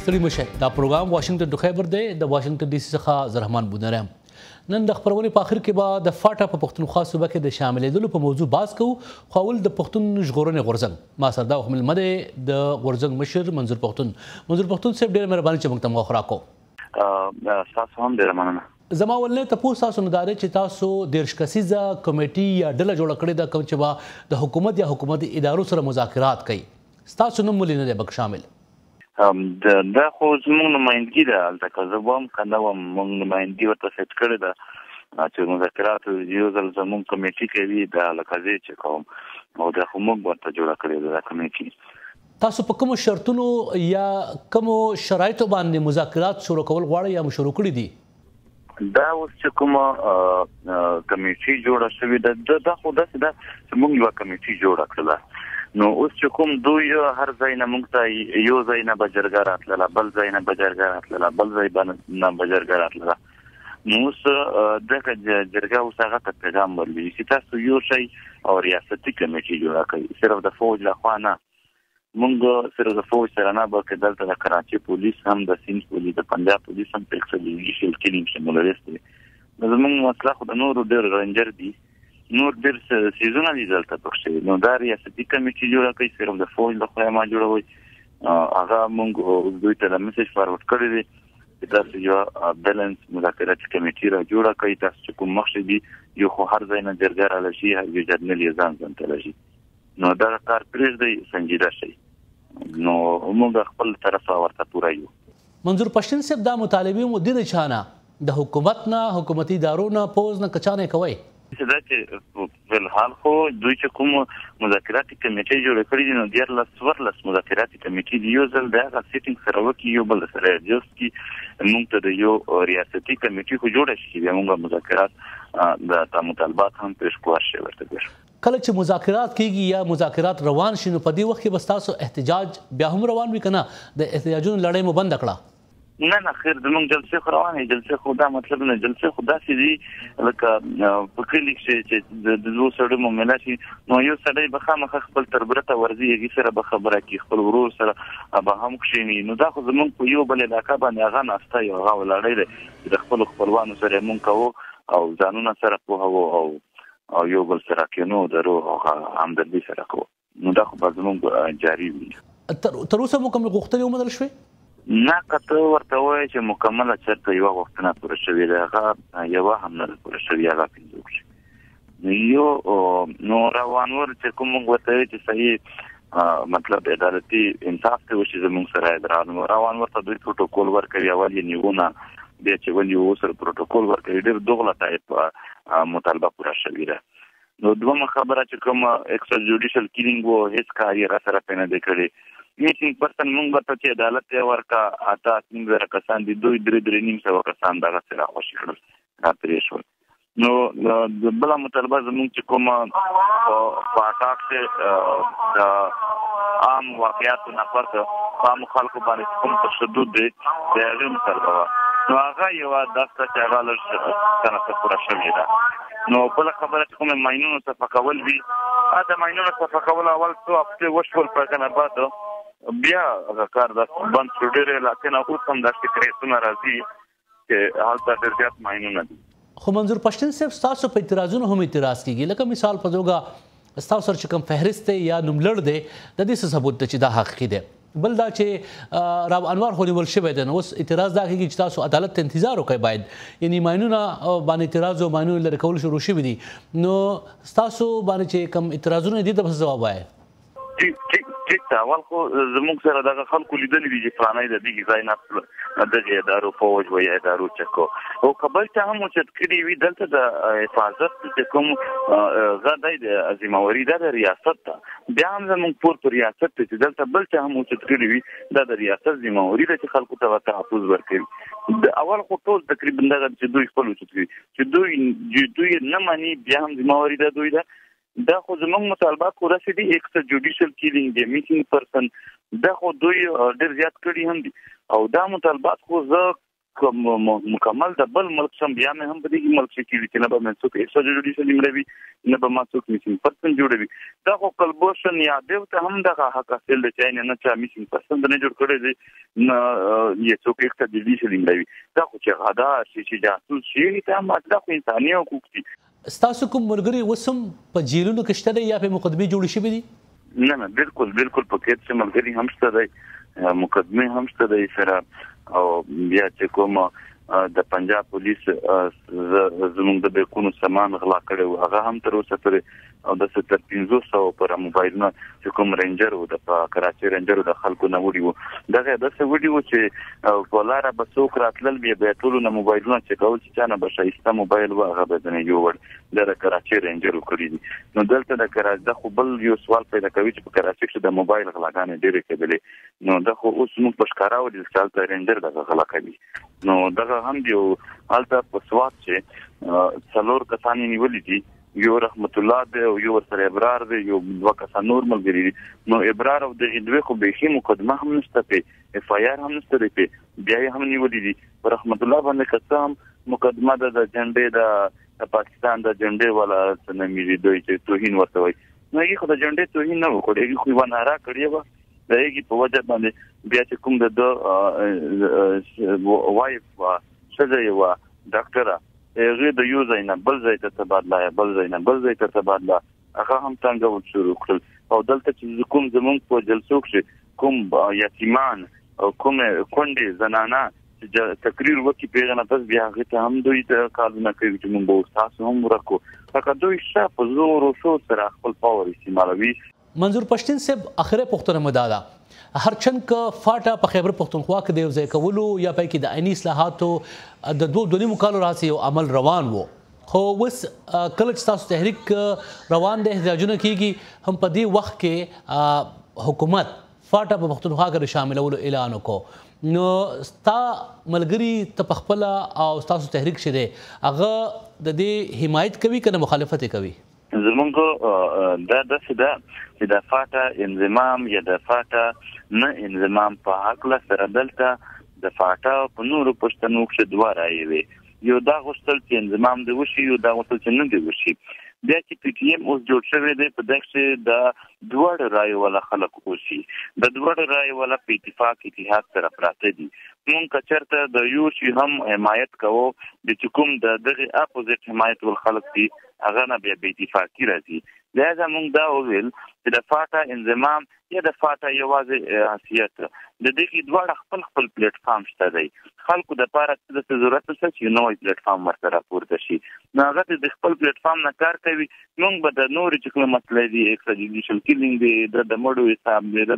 ستړي مشه دا پروګرام واشنگټن ټو خیبر دی د واشنگټن ډي سي څخه زه رحمان بونری یم. نن د خبرونې په اخر کې به د فاټا په پښتونخوا صوبه کې د شاملېدلو په موضوع بحث کوو. خو اول د پښتون ژغورنې غورځنګ ما سره دا مېلمه دی د غورځنګ مشر منظور پښتون صاحب ډېره مهرباني چې موږ ته موخه راکړو. تاسو هم ډېره مننه. زما ولنې تاسو تاسو نه دا دی چې تاسو 13 کسیزه کمیټي یا ډله جوړه کړې ده کوم چې به د حکومت یا حکومتي ادارو سره مذاکرات کوي. ستاسو نوم ولې نه دی پکې شامل؟ دا خو زموږ نمایندګي ده هلته که زه به هم که نه وم موږ نمایندګي ورته سیټ کړې ده چې مذاکرات یو ځل زموږ کمیټي کوي دا لکه زه چې کوم او دا خو موږ ورته جوړه کړې ده دا کمیټي. تاسو په کومو شرطونو یا کومو شرایطو باندې مذاکرات شروع کول غواړئ یا شروع کړي دي؟ دا اوس چې کومه کمیټي جوړه شوې ده دا خو داسې ده چې موږ یوه کمیټي جوړه کړله. نو اوس چې کوم دوی هر ځای نه موږ ته یو ځای نه به جرګه راتلله بل ځای نه به جرګه راتلله بل ځای نه به جرګه راتلله. نو اوس دغه جرګه اوس هغه ته پیغام ورلوي چې تاسو یو شی او ریاستي کمیټي جوړه کړئ صرف د فوج لخوا نه. موږ صرف د فوج سره نه بلکې دلته د کراچي پولیس هم د سیند پولیس د پنجاب پولیس هم په ایکسټریجیشل کلینګ شمولیست دي. نو زموږ مسله خو د نورو ډېر رنجر دي نور ډېر سیزونه دي دلته پکښې. نو دا ریاستي کمیټي جوړه کوي صرف د فوج لخوا ما جوړوئ. هغه موږ دوی ته د میسج فارورډ کړی دی چې تاسو یوه بیلنس مذاکراتي کمیټي را جوړه کوئ. تاسو چې کوم مخکې دي یو خو هر ځای نه جرګه راله شي یو جرنل یې ځان ته راشي. نو دغه کار پرېږدئ سنجیده شئ. نو موږ خپل طرفه ورته پوره یو. منظور پښتون صاحب دا مطالبې مو د چا نه د حکومت نه حکومتي ادارو نه پوز نه که چا نه کوئ؟ دا چې فلحال خو دوی چې کوم مذاکراتي کمیټې جوړې کړي دي نو 14 مذاکراتي کمیټې دي یو ځل د هغه سیټینګ سره وکړي یو بل سره ایډجسټ کړي. موږ ته د یو ریاستي کمیټې خو جوړه شي بیا موږ مذاکرات د مطالبات هم پیش کوار شي ورته پیش. کله چې مذاکرات کیږي یا مذاکرات روان شي نو په دې وخت کې بس تاسو احتجاج بیا هم روان وي که نه د احتجاجونو لړۍ مو بنده کړه؟ نه خیر زموږ جلسې خو روانې جلسې خو دا مطلب نه جلسې خو داسې دي لکه په کلي کښې چې د دوو سړیو معامله شي نو یو سړی به خامخا خپل تربرته ورځي هغې سره به خبره کړي خپل ورور سره به هم کښېني. نو دا خو زموږ په یو بل علاقه باندې هغه ناسته یو هغه ولاړی دی چې د خپلو خپلوانو سره یې مونږ کوو او ځانونه سره پوهوو او یو بل سره کینو درو او همدردي سره کوو. نو دا خو به زموږ جاري وي. تر اوسه مو کومې غوښتنې ومنل شوې؟ نه که ته ورته وایې چې مکمله چېرته یوه غوښتنه پوره شوې ده هغه یوه هم نه ده پوره شوې هغه پنځه کښې. نو روانور چې کوم موږ ورته وایو چې صحیح مطلب عدالتي انصاف ته وشي زموږ سره روانور ته دوی پروټوکول ورکوي اول یې نیونه بیا چې ونیو سره پروټوکول ورکوي ډېر دوغله ټایپ مطالبه پوره شوې ده. نو دومه خبره چې کوم ایکسټرا جوډیشل کلینګ و هېڅ کار یې را سره پرې نه دی کړی. میټینګ پرسن موږ ورته چې عدالت ته یې ورکړه 8-9 کسان دي دوی 3-3.5 کسان دغسې راخوشي کړل را پرې شول. نو بله مطالبه زموږ چې کومه په اټاک کې د عام واقعاتو نه پرته په عامو خلکو باندې کوم تشدد دی د هغې مطالبه وه. نو هغه یوه داسته چې هغه لږ سنه پوره شوې ده. نو بله خبره چې کومې ماینونو صفا کول وي د ماینونو صفا کول اول څو هفتې وشول په هغه نه بعد بیا هغه کار داسې بند شو. ډېرې علاقې نه اوس هم داسې کریسونه راځي چې هلته ډېر زیات ماینونه دي. خو منظور پښتون صاحب ستاسو په اعتراضونو هم اعتراض کیږي لکه مثال په توګه ستاسو سره چې کوم فهرست دی یا نوملړ دی د دې څه ثبوت دی چې دا حقیقي دی؟ بل دا چې راب انوار خو نیول شوی دی نو اوس اعتراض دا کېږي چې تاسو عدالت ته انتظار وکړئ باید یعنی ماینونه باندې اعتراض او ماینونه لرې کول شروع شوي دي. نو ستاسو باندې چې کوم اعتراضونه دي د څه جواب وایي؟ ټیک ته اول خو زموږ سره دغه خلکو لیدلي دي چې فلانی د دغې ځای نه دغې ادارو فوج و یا ادارو چک او که بل چا هم اوچت کړي وي دلته د حفاظت چې کوم هغه دی د ذمهواري دا د ریاست ته بیا هم زموږ پور په ریاست ته چې دلته بل چا هم اوچت کړي وي دا د ریاست ذمهواري ده چې خلکو ته تحفظ ورکوي. د اول خو ټول تقریبا دغه چې دوی خپل اوچت کړي چې دوی نه مني بیا هم ذمهواري ده دوی ده. دا خو زموږ مطالبات خو داسې دي ایکسټرا جوډیشل کیلینګ دی میټینګ پرسن دا خو دوی ډېر زیات کړي هم دي او دا مطالبات خو زه مکمل د بل ملک سم بیا مې هم په دې ملک کې کېږي چې نه به مې څوک ایکسټراجوډیشل مړوي نه به ما څوک میسینګ پرسن جوړوي دا خو کلبوشن یا دیو ته هم دغه حق حاصل دی چې نه چا میسینګ پرسن نه جوړ کړی دی نه یې څوک ایکسټراجوډیشل مړوي دا خو چې غدا چې جاسوس شي ته هم دا خو انساني حقوق دي. ستاسو کوم ملګري وسم په جیلونو کې شته یا په مقدمې جوړې شوې دي؟ نه بالکل په کې چې ملګري هم شته دی مقدمه هم شته دی سره او بیا چې کوم د پنجاب پولیس زموږ د بیکونو سامان غلا کړو هغه هم تر اوسه پورې او د 350 پر موبایلونو چې کوم رینجر و د کراچي رینجر د خلکو نه وړي وو دغه د څه وړي وو چې ولاره به څوک راتلل بیا ټولو نه موبایلونه چې کول چې چانه به شایسته موبایل و هغه به نه جوړ د کراچي رینجر کړی دي نو دلته د کراچي د خو بل یو سوال پیدا کوي چې په کراچي کې د موبایل غلاګانې ډېرې کېدلې نو د خو اوس موږ په ښکارا ولې چې رینجر د غلا کوي نو دغه هم دی حالت په سواد چې څلور کسان نیولې دي یو رحمت الله دی او یو سره ابرار دی یو دوه کسان نور ملګري نو ابرار او د دوی خو به هی مقدمه هم نشته په اف آی آر هم نشته په بیا هم نیولې دي رحمت الله باندې قسم مقدمه د جنډې د پاکستان د جنډې والا سنمې دوی چې توهین ورته وي نو یې خو د جنډې توهین نه وکړي خو یې ونه را کړی و دغه په وجه باندې بیا چې کوم د وایف شزه یو ډاکټر هغه د یو ځای نه بل ځای ته تبادله بل ځای نه بل ځای ته تبادله هغه هم څنګه شروع کړل او دلته چې کوم زمونږ په جلسو کې کوم یتیمان او کوم کونډې زنانه چې تقریر وکړي پیغام پس بیا هغه ته هم دوی د کارونه کوي چې موږ به تاسو هم ورکو فقط دوی شاپ زور او شو سره خپل پاور استعمالوي. منظور پښتين صاحب اخره پښتنه مدادا هرچند ک فاټه په خیبر پښتونخوا کې د ځای کولو یا په کې د عیني اصلاحاتو د دوه مکالو راسي او عمل روان وو خو وس کله چې تاسو تحریک روان د احتجاجونه کیږي هم په دې وخت کې حکومت فاټه په پښتونخوا کې شاملولو اعلان وکړ نو ستا ملګری ته خپل او تاسو تحریک شری هغه د دې حمایت کوي کنه مخالفت کوي؟ زمونږ دا چې د فاټه انضمام یا د فاټه نه انضمام په حق له سره دلته د فاټه په نورو پښتنو کې دوه رایې وي یو دا غوښتل چې انضمام دی وشي یو دا غوښتل چې نه دی وشي بیا چې پی ټی ایم اوس جوړ شوی دی په دغه چې د دوه رایې ولا خلک وشي د دوه رایې ولا په اتحاد سره پراته دي مونږ کچرته د یو شي هم حمایت کوو د کوم د دغه اپوزیټ حمایت ول خلک دي هغه نه بیا به اتفاقی راځي لہذا مونږ دا وویل چې د فاټه انضمام یا د فاټه یوازې حیثیت د دې دوه خپل پلیټ فارم شته دی خلکو د لپاره د ضرورت څه چې نوې پلیټ فارم ورته راپورته شي نو هغه د خپل پلیټ فارم نه کار کوي مونږ به د نور چې کوم مسلې دي ایکسټراجوډیشل کیلینګ دی د مړو حساب دی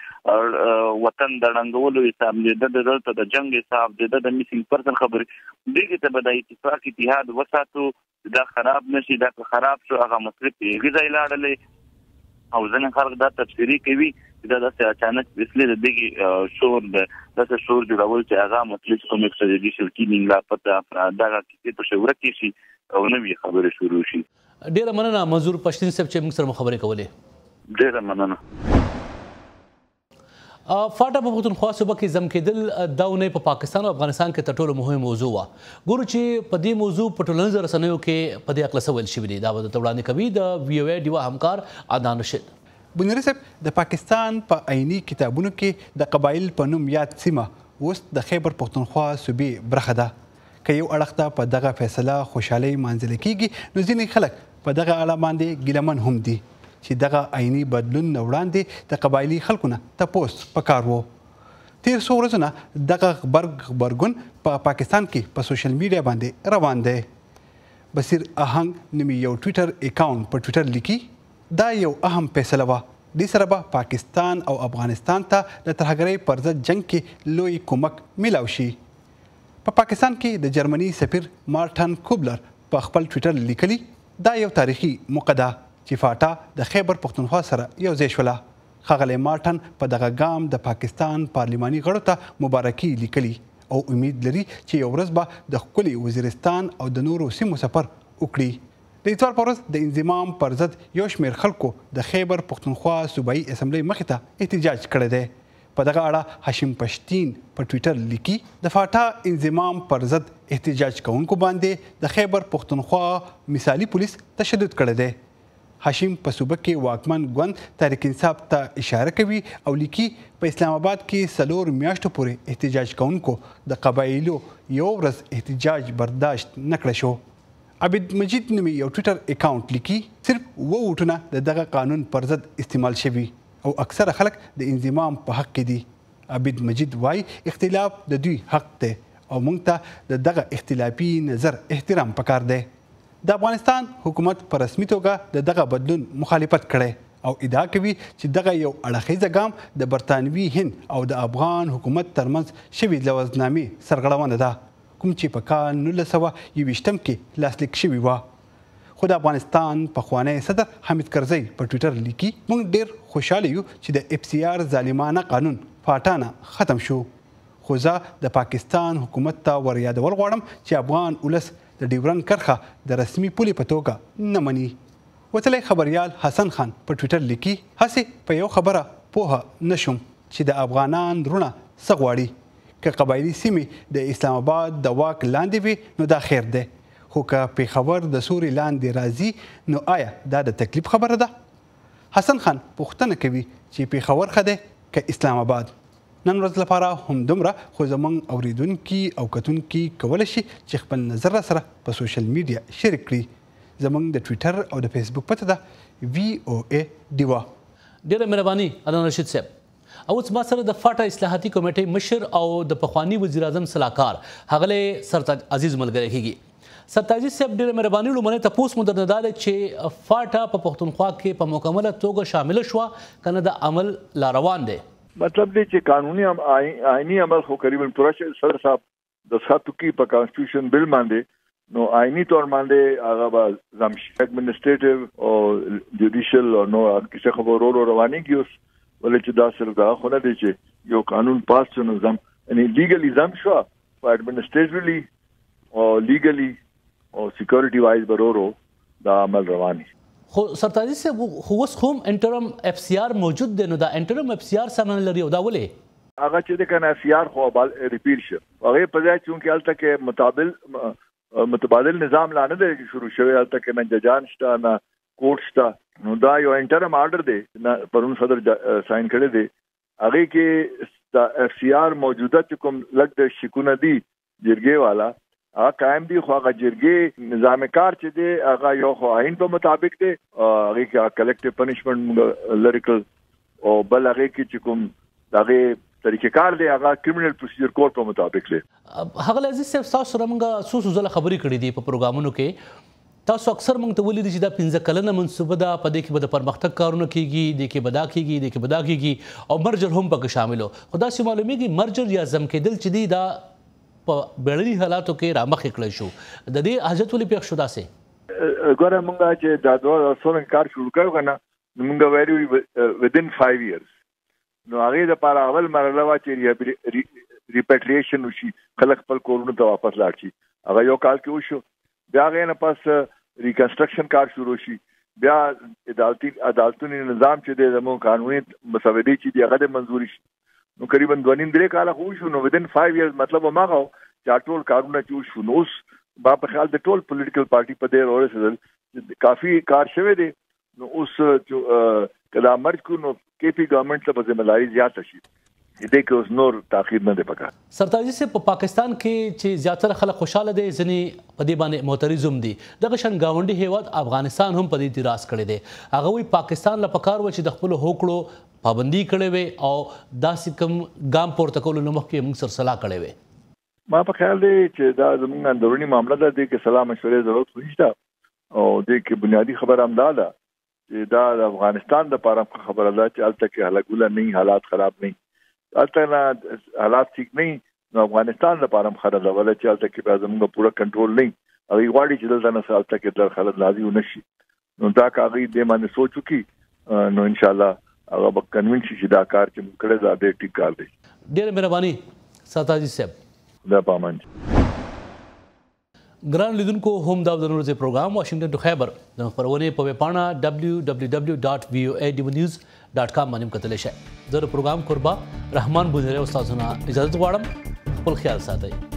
د وطن د رنګولو حساب دی د جنگ حساب دی د میسینګ پرسن خبرې دغه ته به د اتحاد وساتو دا خراب نشي دا خراب شو هغه مصرف یې ځای لاړلې او ځنه خلک دا تفسیری کوي دا د اچانک اصلي دغه شور د شور جوړول چې هغه مطلب کوم ایکسټراجوډیشل کیلینګ لا پته دا کې په شوره کې شي او نوې خبره شروع شي. ډیره مننه منظور پښتين صاحب چې موږ سره خبرې کولې. ډیره مننه. فاټه په پښتونخوا صوبه کې زم کېدل دا ونه په پاکستان او افغانستان کې تر ټولو مهم موضوع و ګورو چې په دې موضوع په ټولنیزو رسنیو کې په دې اقل سوال شوی دی دا د وړاندې کوي د وی او ای ډیوا همکار عدنان رشید. بنيري صاحب د پاکستان په عیني کتابونو کې د قبایل په نوم یاد سیمه اوس د خیبر پښتونخوا صوبې برخه ده که یو اړخ ته په دغه فیصله خوشحالي مانځل کیږي نو ځینې خلک په دغه اړه باندې ګیلمن هم دي چې دغه عیني بدلون نه وړاندې د قبایلي خلکو نه تپوس پکار و. تیر څو ورځو نه دغه غبرګون په پاکستان کې په سوشل میډیا باندې روان دی. بصیر آهنګ نومي یو ټویټر اکاونټ په ټویټر لیکي دا یو اهم فیصله وه دې سره به پاکستان او افغانستان ته د ترهګرۍ پر ضد جنګ کې لوی کومک میلاو شي. په پاکستان کې د جرمني سفیر مارټن کوبلر په خپل ټویټر لیکلي دا یو تاریخي موقع ده چې فاټا د خیبر پښتونخوا سره یو ځای شوله. ښاغلی مارټن په دغه ګام د پاکستان پارلماني غړو ته مبارکي لیکلي او امید لري چې یو ورځ به د ښکلي وزیرستان او د نورو سیمو سفر وکړي. د اتوار په ورځ د انضمام پر ضد یو شمېر خلکو د خیبر پښتونخوا صوبایي اسمبلۍ مخې ته احتجاج کړی دی. په دغه اړه هاشم پشتین په ټویټر لیکي د فاټا انضمام پر ضد احتجاج کوونکو باندې د خیبر پښتونخوا مثالي پولیس تشدد کړی دی. هاشم په صوبه کې واکمن ګوند تحریک انصاف ته اشاره کوي او لیکي په اسلام آباد کې 4 میاشتو پورې احتجاج کوونکو د قبایلو یو ورځ احتجاج برداشت نکړه شو. عبد مجید نومي یو ټویټر اکاونټ لیکي صرف 2 ووټونه د دغه قانون پر ضد استعمال شوي او اکثره خلک د انضمام په حق کې دي. عبد مجید وایي اختلاف د دوی حق دی او موږ ته د دغه اختلافي نظر احترام پکار دی. د افغانستان حکومت په رسمي توګه دغه بدلون مخالفت کړی او ادعا کوي چې دغه یو اړخیزه ګام د برطانوي هند او د افغان حکومت ترمنځ شوي لوزنامې سرغړونه ده کوم چې په کال 1921 کې لاسلیک شوي وه. خو د افغانستان پخوانی صدر حامد کرزی په ټویټر لیکي موږ ډېر خوشحاله یو چې د اف سی آر ظالمانه قانون فاټانه ختم شو. خو زه د پاکستان حکومت ته ور یادول غواړم چې افغان ولس د ډیورنډ کرښه د رسمي پولې په توګه نه مني. وتلی خبریال حسن خان په ټویټر لیکي هسې په یو خبره پوهه نشم چې د افغانان رونه څه غواړي. که قبایلي سیمې د اسلام آباد د واک لاندې وي نو دا خیر دی خو که پېښور د سوري لاندې راځي نو آیا دا د تکلیف خبره ده؟ حسن خان پوښتنه کوي چې پېښور ښه دی که اسلام آباد؟ نن ورځ لپاره همدومره خو زموږ اوریدونکي او کتونکي کولی شي چې خپل نظر راسره په سوشل میډیا شریک کړي. زموږ د ټویټر او د فیسبوک پته ده VOA ډیوا. ډېره مهرباني ادان رشید صاحب. او اوس ما سره د فاټا اصلاحاتي کمیټې مشر او د پخوانی وزیر اعظم سلاکار ښاغلی سرتاج عزیز ملګری کیږي. سرتاج عزیز صاحب ډېره مهرباني لومړنی تپوس مو درنه دا دی چې فاټا په پښتونخوا کې په مکمله توګه شامله شوه که نه د عمل لا روان دی؟ مطلب دی چې قانوني آئینی عمل خو قریبا پوره صدر صاحب دستخط کی په کانسټیټیوشن بل باندې نو آئینی طور باندې هغه به زمشي اډمنسټریټیو او جوډیشل او نو کیسه خبرو رواني کیوس ولې چې دا سره دا خو نه دی چې یو قانون پاس شنو زم یعنی لیګلی زم شو په اډمنسټریټیولی او لیګلی او سکیورټي وایز برورو دا عمل رواني. خو سرتاجي صاحب خو اوس هم انټرم اف سی آر موجود دی نو دا انټرم اف سی آر سره لري او دا ولې هغه چې د کنه اف سی آر خو ریپیټ شو هغه په ځای چې الته کې متبادل نظام لاندې دی شروع شوی الته کې نه ججان شته نه کوټ شته نو دا یو انټرم آرډر دی پرون صدر ساين کړی دی هغه کې د اف سی آر موجوده چې کوم لګ د شکونه دی جرګې والا هغه قائم دی خو هغه جرګې نظام کار چې دی هغه یو خو آئین په مطابق دی هغه کې کلیکټیو پنیشمنت لریکل او بل هغه کې چې کوم هغه طریقې کار دی هغه کریمینل پروسیجر کوډ په مطابق دی. هغه عزیز صاحب تاسو سره موږ څو ځله خبرې کړې دي په پروګرامونو کې تاسو اکثر موږ ته ولیدي چې دا 15 کلنه منصوبه ده په دې کې به د پرمختګ کارونه کیږي د کې بدا کیږي د کې بدا کیږي او مرجر هم پکې شامل خو دا چې معلومیږي مرجر یا زم کېدل چې دی دا په بیړني حالاتو کې رامخې کړی شو د دې حاجت ولې پېښ شو داسې؟ ګوره موږ چې دا 2016 کار شروع کړو که نه نو موږ وایو within 5 years نو هغې دپاره اول مرحله وه چې ریپیټریشن وشي خلک خپل کورونو ته واپس لاړ شي هغه یو کال کې وشو بیا هغې نه پس ریکنسټرکشن کار شروع شي بیا عدالتونی نظام چې دی زموږ قانوني مسودې چې دي هغه د منظوري شي نو قریبا 2.5 کاله خو شو نو within 5 years مطلب هماغه چې ټول کارونه چې وشو نو اوس با په خیال د ټول پولیټیکل پارټي په دې ورسېدل کافي کار شوی دی نو اوس کله مرج کو نو KP ګورنمنت ته ذمہ داری زیاته شي دې کې اوس نور تاخير نه دی پکار. سرتاجي صاحب په پاکستان کې چې زیاتره خلک خوشاله دي ځنې په دې باندې معترض هم دي دغه شان ګاونډي هیواد افغانستان هم په دې اعتراض کړی دی هغه وی پاکستان له پکار و چې د خپل هوکړو پابندي کړې وي او داسې کوم ګام پورته کولو نه مخکې موږ سره صلاح کړې وي. ما په خیال دی چې دا زموږ اندروني معامله ده دې کې صلاح مشورې ضرورت نشته او دې کې بنیادی خبره هم دا ده چې دا د افغانستان د لپاره خبره ده چې هلته کې هلګوله نه حالات خراب نه هلته نه حالات ٹھیک نه نو افغانستان د لپاره خبره ده ولې چې هلته کې به زموږ پوره کنټرول نه هغه غواړي چې دلته نه هلته کې در خلک راضي ونشي نو دا کاغي دې باندې سوچو کې نو ان شاء الله هغه به کنوینس شي دا کار چې موږ کړی دا ډېر ټیک کار دی. ډېره مهرباني سرتاجي صاحب. دا پامان ګران لیدونکو هم دا د نن ورځې پروګرام واشنگټن ټو خیبر د خبرونې په ویبپاڼه www.voanews.com .com باندې کتلی شئ. زه د پروګرام کوربه رحمان بونیری استاد نه اجازه غواړم. خپل خیال ساتئ.